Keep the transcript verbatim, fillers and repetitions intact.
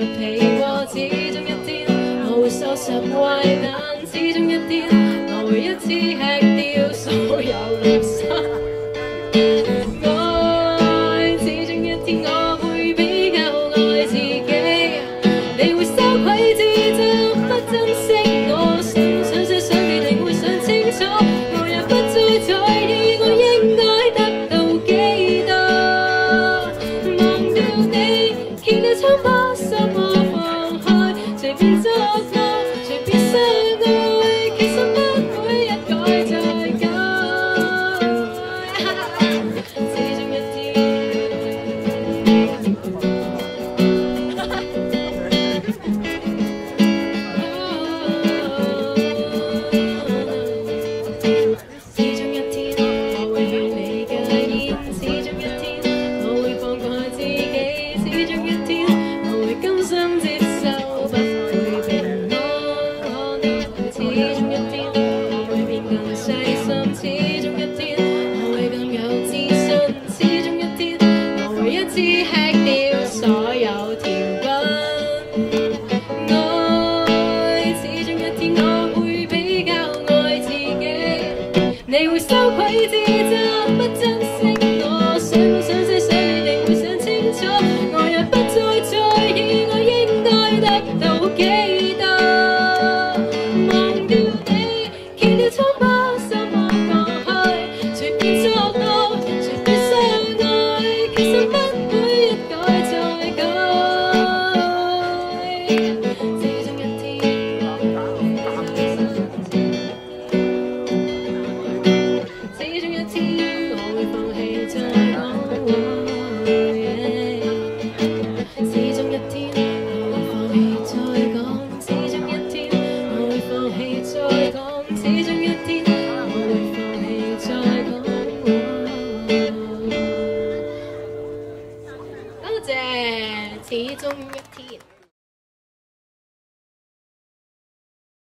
被過，始終一天我會收拾壞蛋，始終一天我會一次吃掉所有垃圾。愛始終一天我會比較愛自己，你會羞愧自責，不珍惜我，想想些想你定會想清楚，我也不再在意我應該得到幾多。忘掉你，見你蒼白心我放開，隨便作惡，隨便相愛，其實不會一改再改。始終一天，始終一天我會勸你戒煙，始終一天我會放過自己，始終一天我會甘心接受，不會平安可愛。始終一天我會變更細心，始終一天我會更有自信，始終一天我會一次吃掉所有甜品。愛始終一天我會比較愛自己，你會羞愧自責，不珍惜我，想不想些想你定會想清楚，我也不再在意我應該得到幾